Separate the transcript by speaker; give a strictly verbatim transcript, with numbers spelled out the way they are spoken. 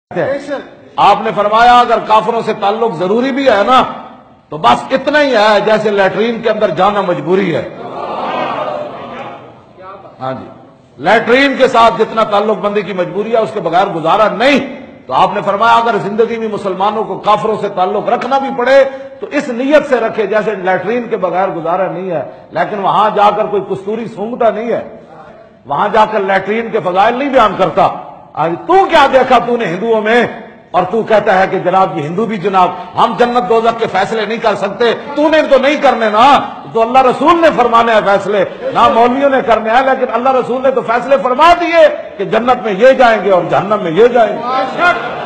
Speaker 1: आपने फरमाया अगर काफिरों से ताल्लुक जरूरी भी है ना तो बस इतना ही है जैसे लैट्रीन के अंदर जाना मजबूरी है। हाँ जी, लैट्रीन के साथ जितना ताल्लुक बंदी की मजबूरी है उसके बगैर गुजारा नहीं। तो आपने फरमाया अगर जिंदगी में मुसलमानों को काफिरों से ताल्लुक रखना भी पड़े तो इस नीयत से रखे जैसे लैट्रीन के बगैर गुजारा नहीं है, लेकिन वहां जाकर कोई कस्तूरी सूंघता नहीं है, वहां जाकर लैट्रीन के फजाइल नहीं बयान करता। आज तू क्या देखा तूने हिंदुओं में और तू कहता है कि जनाब ये हिंदू भी जनाब हम जन्नत दोजख के फैसले नहीं कर सकते, तूने तो नहीं करने ना, तो अल्लाह रसूल ने फरमाने हैं फैसले, ना मौलवियों ने करने हैं, लेकिन अल्लाह रसूल ने तो फैसले फरमा दिए कि जन्नत में ये जाएंगे और जहन्नम में ये जाएंगे।